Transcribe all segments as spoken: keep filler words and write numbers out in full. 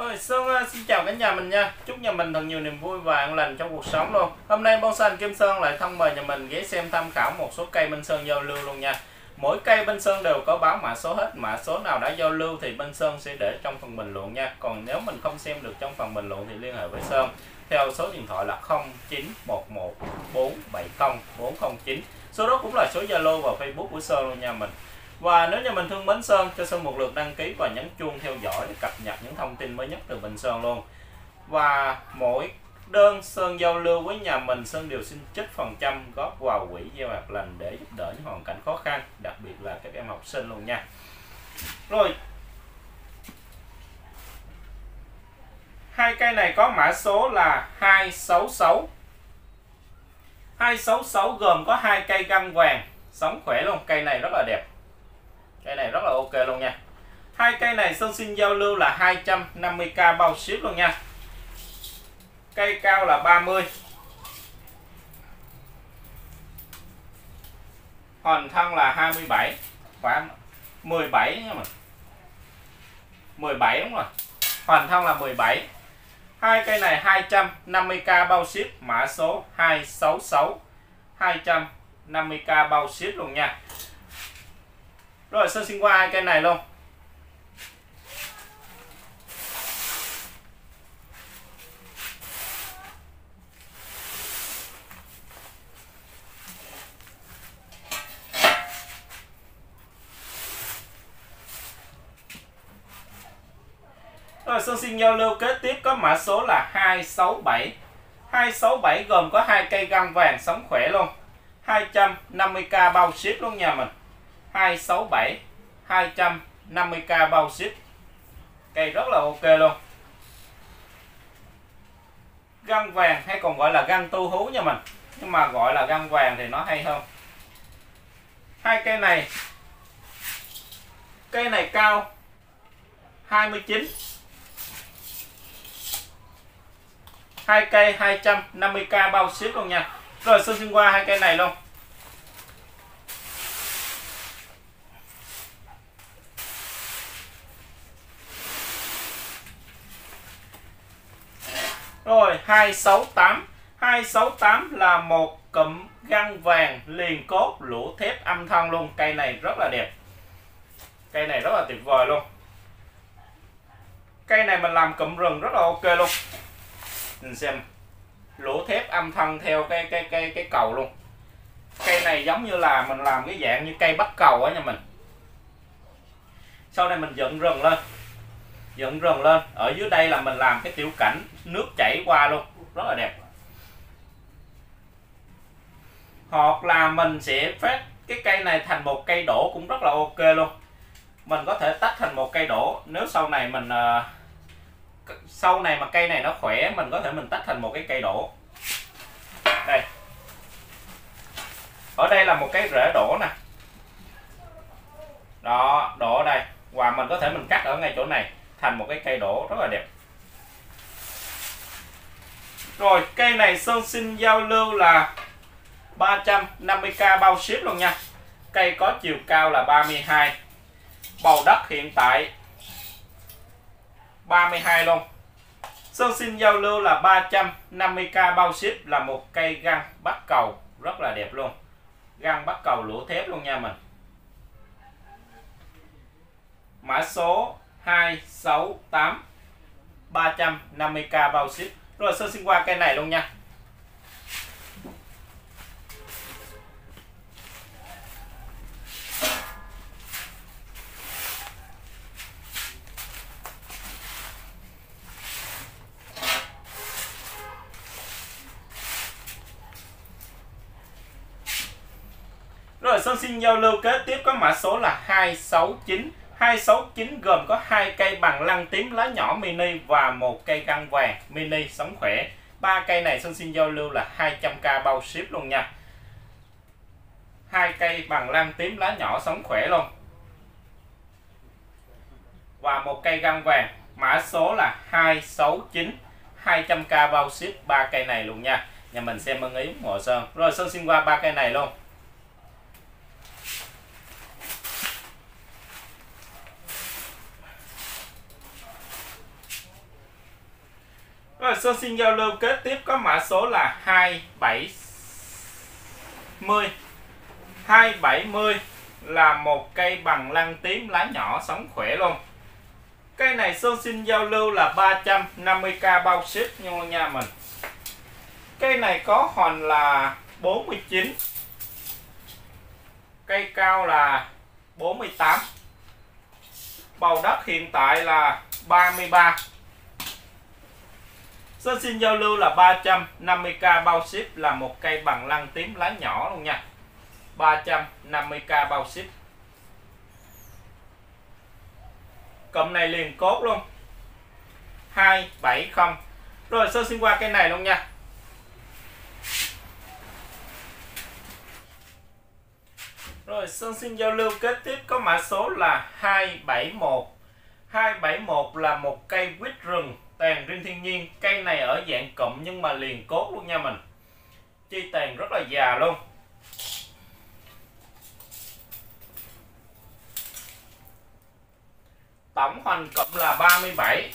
Rồi, Sơn uh, xin chào cả nhà mình nha. Chúc nhà mình thật nhiều niềm vui và an lành trong cuộc sống luôn. Hôm nay Bonsai Kim Sơn lại thân mời nhà mình ghé xem tham khảo một số cây bên Sơn giao lưu luôn nha. Mỗi cây bên Sơn đều có báo mã số hết. Mã số nào đã giao lưu thì bên Sơn sẽ để trong phần bình luận nha. Còn nếu mình không xem được trong phần bình luận thì liên hệ với Sơn theo số điện thoại là không chín một một bốn bảy không bốn không chín. Số đó cũng là số Zalo và Facebook của Sơn luôn nha mình. Và nếu như mình thương mến Sơn, cho Sơn một lượt đăng ký và nhấn chuông theo dõi để cập nhật những thông tin mới nhất từ bên Sơn luôn. Và mỗi đơn Sơn giao lưu với nhà mình, Sơn đều xin trích phần trăm góp vào quỹ gieo hạt lành để giúp đỡ những hoàn cảnh khó khăn, đặc biệt là các em học sinh luôn nha. Rồi, hai cây này có mã số là hai sáu sáu. hai sáu sáu gồm có hai cây găng vàng, sống khỏe luôn, cây này rất là đẹp. Cây này rất là ok luôn nha. Hai cây này Sơn xin giao lưu là hai trăm năm mươi k bao ship luôn nha. Cây cao là ba mươi. Hoành thân là hai mươi bảy và mười bảy nha mình. mười bảy đúng rồi. Hoành thân là mười bảy. Hai cây này hai trăm năm mươi k bao ship, mã số hai sáu sáu. hai trăm năm mươi k bao ship luôn nha. Rồi Sơn xin qua hai cây này luôn. Rồi Sơn xin giao lưu kế tiếp có mã số là hai sáu bảy. hai sáu bảy gồm có hai cây găng vàng sống khỏe luôn. hai trăm năm mươi k bao ship luôn nha mình. hai sáu bảy hai trăm năm mươi k bao ship. Cây rất là ok luôn. Găng vàng hay còn gọi là găng tu hú nha mình. Nhưng mà gọi là găng vàng thì nó hay hơn. Hai cây này, cây này cao hai mươi chín. Hai cây hai trăm năm mươi k bao ship luôn nha. Rồi Sơn xin qua hai cây này luôn. Rồi hai sáu tám. hai sáu tám là một cụm găng vàng liền cốt lũa thép âm thân luôn. Cây này rất là đẹp. Cây này rất là tuyệt vời luôn. Cây này mình làm cụm rừng rất là ok luôn. Mình xem lũa thép âm thân theo cái cái cái cái cầu luôn. Cây này giống như là mình làm cái dạng như cây bắt cầu á nha mình. Sau này mình dựng rừng lên. Dựng rừng lên, ở dưới đây là mình làm cái tiểu cảnh nước chảy qua luôn, rất là đẹp. Hoặc là mình sẽ phát cái cây này thành một cây đổ cũng rất là ok luôn. Mình có thể tách thành một cây đổ. Nếu sau này mình uh, sau này mà cây này nó khỏe, mình có thể mình tách thành một cái cây đổ. Đây, ở đây là một cái rễ đổ nè. Đó, đổ ở đây. Và mình có thể mình cắt ở ngay chỗ này thành một cái cây đổ rất là đẹp. Rồi cây này Sơn xin giao lưu là ba trăm năm mươi k bao ship luôn nha. Cây có chiều cao là ba mươi hai. Bầu đất hiện tại ba mươi hai luôn. Sơn xin giao lưu là ba trăm năm mươi k bao ship, là một cây găng bắt cầu rất là đẹp luôn. Găng bắt cầu lũa thép luôn nha mình. Mã số hai sáu tám. ba trăm năm mươi k bao ship. Rồi Sơn xin qua cây này luôn nha. Rồi Sơn xin giao lưu kế tiếp có mã số là hai sáu chín. hai sáu chín gồm có hai cây bằng lăng tím lá nhỏ mini và một cây găng vàng mini sống khỏe. Ba cây này Sơn xin giao lưu là hai trăm k bao ship luôn nha. Hai cây bằng lăng tím lá nhỏ sống khỏe luôn. Và một cây găng vàng, mã số là hai sáu chín. hai trăm k bao ship ba cây này luôn nha. Nhà mình xem ưng ý ủng hộ Sơn. Rồi Sơn xin qua ba cây này luôn. Rồi Sơn xin giao lưu kế tiếp có mã số là hai bảy mươi. hai bảy mươi là một cây bằng lăng tím lá nhỏ sống khỏe luôn. Cây này Sơn xin giao lưu là ba trăm năm mươi k bao ship nha nha mình. Cây này có hoành là bốn mươi chín. Cây cao là bốn mươi tám. Bầu đất hiện tại là ba mươi ba. Sơn xin giao lưu là ba trăm năm mươi k bao ship, là một cây bằng lăng tím lá nhỏ luôn nha. ba trăm năm mươi k bao ship. Cụm này liền cốt luôn. hai bảy không. Rồi Sơn xin qua cây này luôn nha. Rồi Sơn xin giao lưu kế tiếp có mã số là hai bảy mốt. hai bảy mốt là một cây quýt rừng tàn riêng thiên nhiên. Cây này ở dạng cụm nhưng mà liền cốt luôn nha mình. Chi tàn rất là già luôn. Tổng hoành cụm là ba mươi bảy.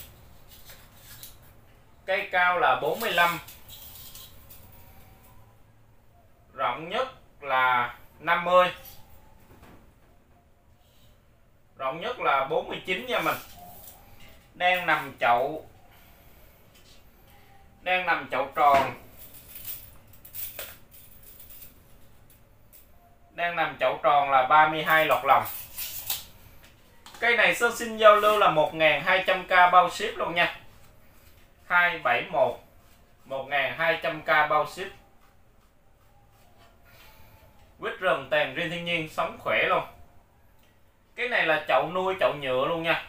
Cây cao là bốn mươi lăm. Rộng nhất là năm mươi. Rộng nhất là bốn mươi chín nha mình. Đang nằm chậu Đang nằm chậu tròn. Đang nằm chậu tròn là ba mươi hai lọt lòng. Cây này Sơn xin giao lưu là một nghìn hai trăm k bao ship luôn nha. hai bảy mốt một nghìn hai trăm k bao ship. Quýt rừng tàn riêng thiên nhiên, sống khỏe luôn. Cái này là chậu nuôi, chậu nhựa luôn nha.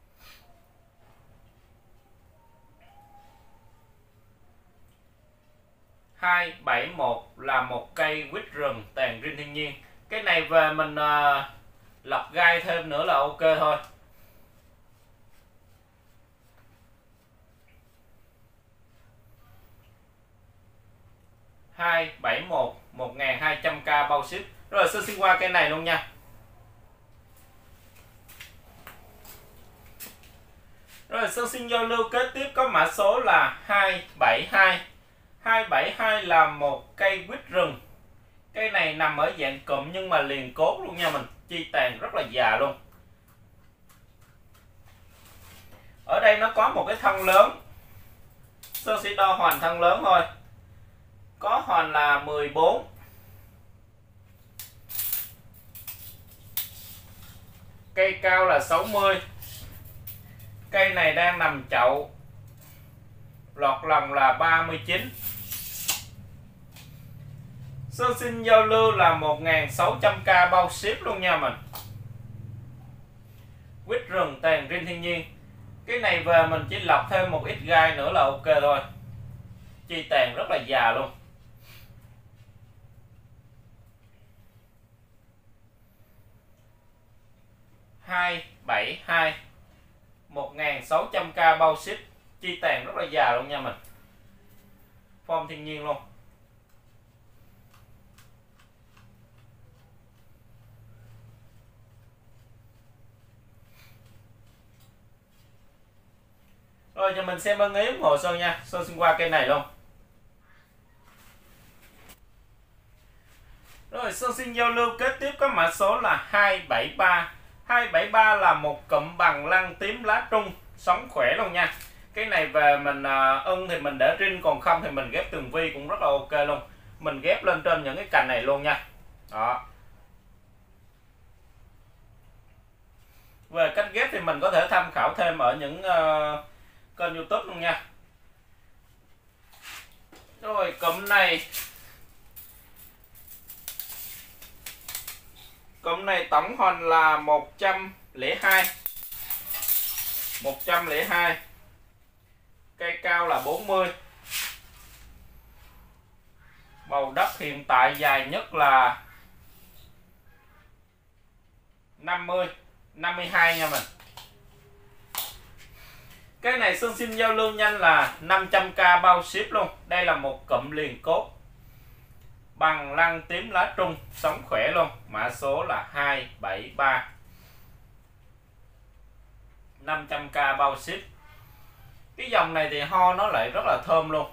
hai bảy mốt là một cây quýt rừng tàn riêng thiên nhiên. Cái này về mình uh, lọc gai thêm nữa là ok thôi. hai bảy mốt một nghìn hai trăm k bao ship. Rồi Sơn xin qua cây này luôn nha. Rồi Sơn xin giao lưu kế tiếp có mã số là hai bảy hai. hai bảy hai là một cây quýt rừng. Cây này nằm ở dạng cụm nhưng mà liền cốt luôn nha mình. Chi tàn rất là già luôn. Ở đây nó có một cái thân lớn. Sơn sẽ đo hoành thân lớn thôi. Có hoành là mười bốn. Cây cao là sáu mươi. Cây này đang nằm chậu. Lọt lòng là ba mươi chín. Sơn xin giao lưu là một nghìn sáu trăm k bao ship luôn nha mình. Quýt rừng tàn riêng thiên nhiên. Cái này về mình chỉ lọc thêm một ít gai nữa là ok thôi. Chi tàn rất là già luôn. hai bảy hai một nghìn sáu trăm k bao ship. Chi tàn rất là già luôn nha mình. Form thiên nhiên luôn. Rồi cho mình xem ơn ý ủng hộ Sơn nha. Sơn xin qua cây này luôn. Rồi Sơn xin giao lưu kế tiếp có mã số là hai bảy ba. hai bảy ba là một cụm bằng lăng tím lá trung, sống khỏe luôn nha. Cái này về mình uh, ưng thì mình để rin, còn không thì mình ghép tường vi cũng rất là ok luôn. Mình ghép lên trên những cái cành này luôn nha. Đó. Về cách ghép thì mình có thể tham khảo thêm ở những uh, kênh YouTube luôn nha. Rồi cụm này Cụm này tổng hoành là một trăm lẻ hai. một trăm lẻ hai. Cây cao là bốn mươi. Bầu đất hiện tại dài nhất là năm mươi, năm mươi hai nha mình. Cái này Sơn xin giao lưu nhanh là năm trăm k bao ship luôn. Đây là một cụm liền cốt bằng lăng tím lá trung, sống khỏe luôn. Mã số là hai bảy ba. năm trăm k bao ship. Cái dòng này thì ho nó lại rất là thơm luôn.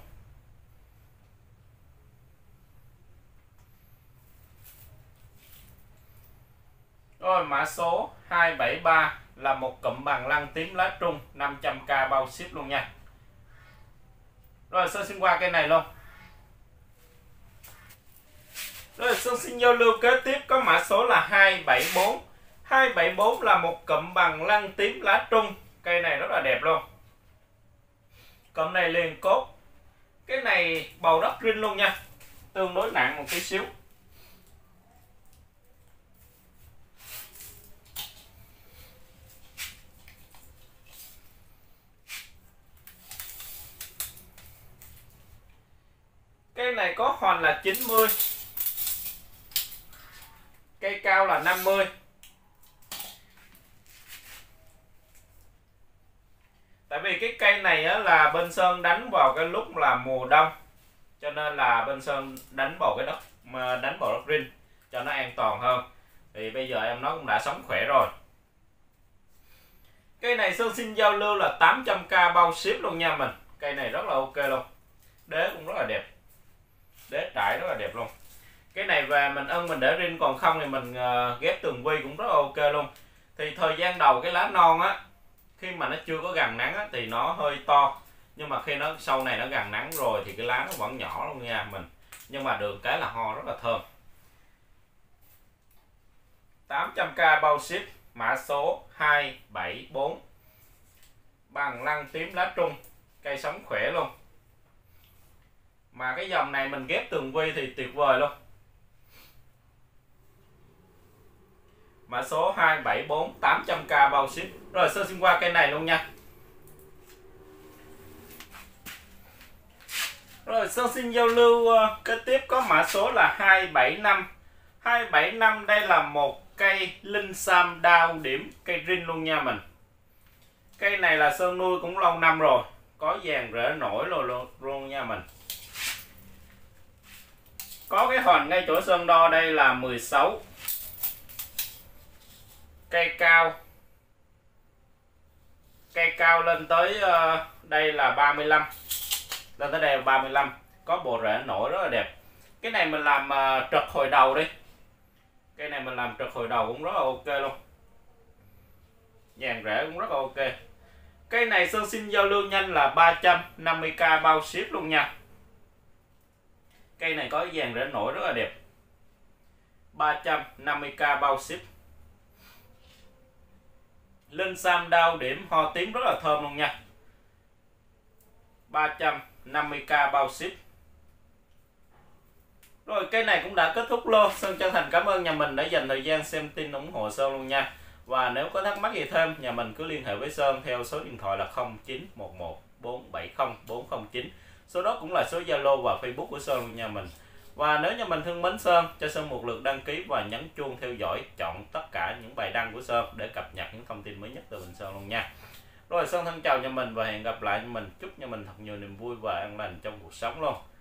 Rồi mã số hai bảy ba là một cụm bằng lăng tím lá trung, năm trăm k bao ship luôn nha. Rồi Sơn xin qua cây này luôn. Rồi Sơn xin giao lưu kế tiếp có mã số là hai bảy bốn. hai bảy bốn là một cụm bằng lăng tím lá trung. Cây này rất là đẹp luôn. Cụm này liền cốt. Cái này bầu đất rin luôn nha. Tương đối nặng một tí xíu. Cây này có hoành là chín mươi. Cây cao là năm mươi. Tại vì cái cây này á, là bên Sơn đánh vào cái lúc là mùa đông, cho nên là bên Sơn đánh vào cái đất mà đánh vào đất rin cho nó an toàn hơn. Thì bây giờ em nó cũng đã sống khỏe rồi. Cây này Sơn xin giao lưu là tám trăm k bao ship luôn nha mình. Cây này rất là ok luôn. Đế cũng rất là đẹp. Đế trải rất là đẹp luôn. Cái này về mình ân mình để rin, còn không thì mình uh, ghép tường vi cũng rất là ok luôn. Thì thời gian đầu cái lá non á, khi mà nó chưa có gần nắng á, thì nó hơi to. Nhưng mà khi nó sau này nó gần nắng rồi thì cái lá nó vẫn nhỏ luôn nha mình. Nhưng mà được cái là ho rất là thơm. tám trăm k bao ship, mã số hai bảy bốn. Bằng lăng tím lá trung, cây sống khỏe luôn. Mà cái dòng này mình ghép tường vi thì tuyệt vời luôn. Mã số hai bảy bốn, tám trăm k bao ship. Rồi Sơn xin qua cây này luôn nha. Rồi Sơn xin giao lưu uh, kế tiếp có mã số là hai bảy năm. hai bảy năm đây là một cây linh sam đao điểm, cây rin luôn nha mình. Cây này là Sơn nuôi cũng lâu năm rồi, có vàng rễ nổi rồi luôn, luôn nha mình. Có cái hoành ngay chỗ Sơn đo đây là mười sáu. Cây cao. Cây cao lên tới uh, đây là ba mươi lăm. Lên tới đây là ba mươi lăm. Có bộ rễ nổi rất là đẹp. Cái này mình làm uh, trật hồi đầu đi. Cây này mình làm trật hồi đầu cũng rất là ok luôn. Dàn rễ cũng rất là ok. Cây này Sơn xin giao lưu nhanh là ba trăm năm mươi k bao ship luôn nha. Cây này có dàn rễ nổi rất là đẹp. ba trăm năm mươi k bao ship. Linh sam đao điểm ho tím rất là thơm luôn nha. ba trăm năm mươi k bao ship. Rồi cây này cũng đã kết thúc lô. Sơn chân thành cảm ơn nhà mình đã dành thời gian xem tin ủng hộ Sơn luôn nha. Và nếu có thắc mắc gì thêm, nhà mình cứ liên hệ với Sơn theo số điện thoại là không chín một một bốn bảy không bốn không chín. Số đó cũng là số Zalo và Facebook của Sơn luôn nha mình. Và nếu nhà mình thương mến Sơn, cho Sơn một lượt đăng ký và nhấn chuông theo dõi, chọn tất cả những bài đăng của Sơn để cập nhật những thông tin mới nhất từ bên Sơn luôn nha. Rồi Sơn thân chào nhà mình và hẹn gặp lại nhà mình. Chúc nhà mình thật nhiều niềm vui và an lành trong cuộc sống luôn.